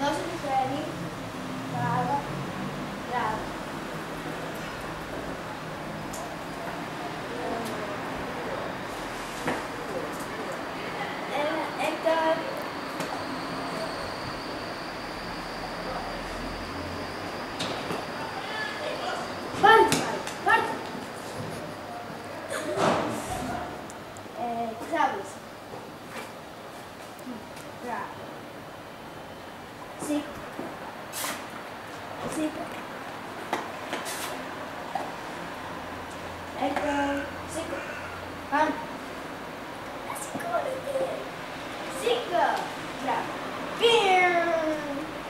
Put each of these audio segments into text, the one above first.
Δώσε το χέρι. Μπράβο. Μπράβο. Έκτορ. Πάρτε πάλι. Πάρτε. Ξάπλωσε. Μπράβο. Σήκω. Σήκω. Έκτορ. Σήκω. Πάμε. Να σηκώνετε. Σήκω. Μπράβο. Πιου.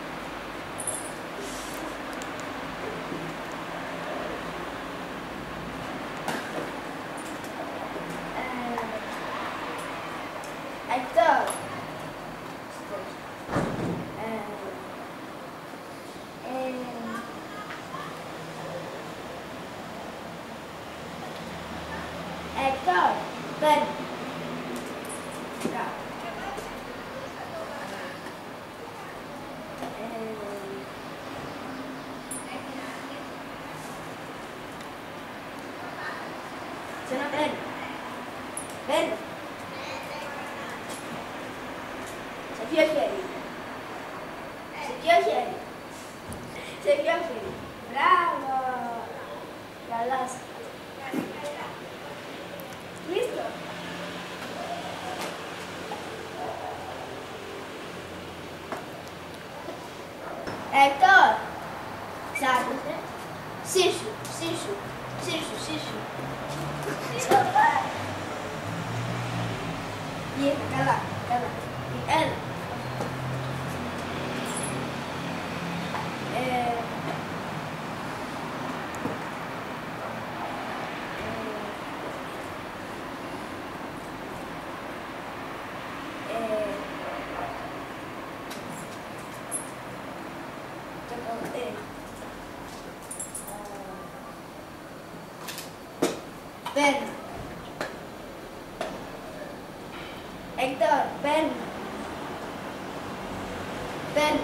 Έκτορ. Έκτορ. Παίρνει. Μπράβο. Ξαναπαίρνει. Παίρνει. Σε ποιο χέρι? Σε ποιο χέρι? Σε ποιο χέρι? Μπράβο! Καλά σας. Κλείστο. Έκτορ. Ξάπλωσε. Σύρσου, σύρσου, σύρσου, σύρσου. Ήρθε, καλά, καλά. Έλα. Παίρνει. Έκτορ, παίρνει. Παίρνει.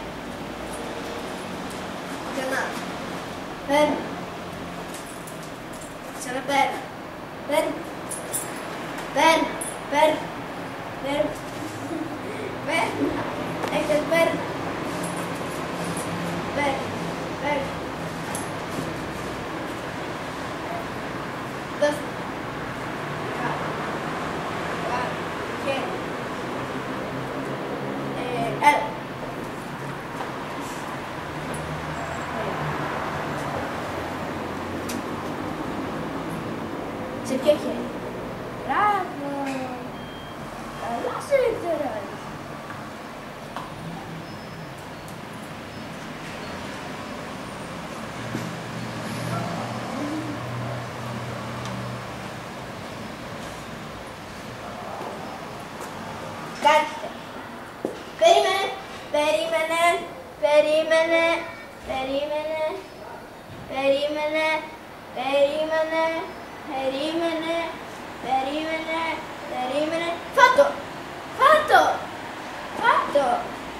Ξανά. Παίρνει. Ξαναπαίρνει. Παίρνει. Παίρνει. Παίρνει. Παίρνει. Παίρνει. Έκτορ, παίρνει. Παίρνει. Παίρνει. Δώστε. Έλα. Σε ποιο χέρι? Μπράβο! Καλά σου ήρθε. Κάτσε. Περίμενε, περίμενε, περίμενε, περίμενε, περίμενε, περίμενε, περίμενε, περίμενε, περίμενε. Φάτο! Φάτο! Φάτο!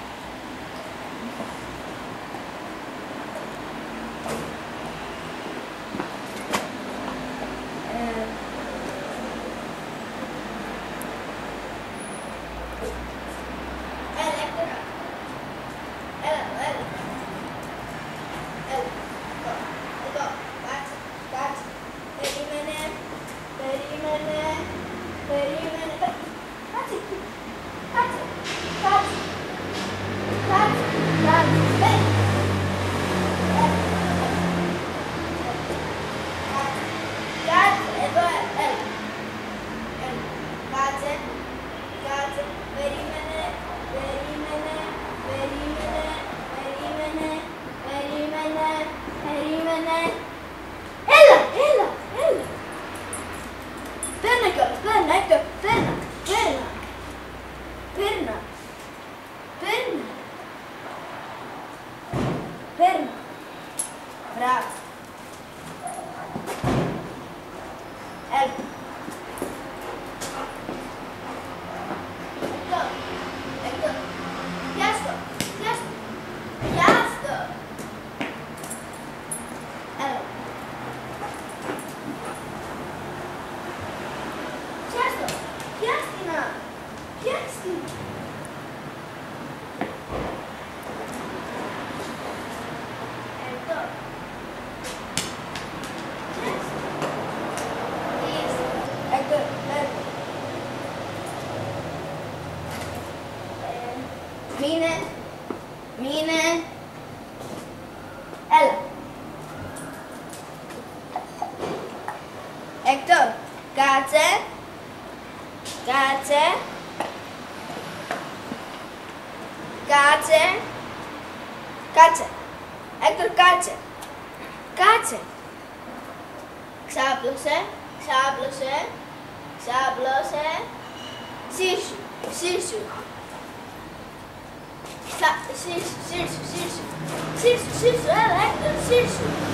Μπράβο. Έλα. Εκτός. Εκτός. Πιάστο. Πιάστο. Mine. Έλα. Έκτορ, κάτσε. Έκτορ, κάτσε. Ξάπλωσε. Σύρσου. Σύρσου, έλα Έκτορ, σύρσου.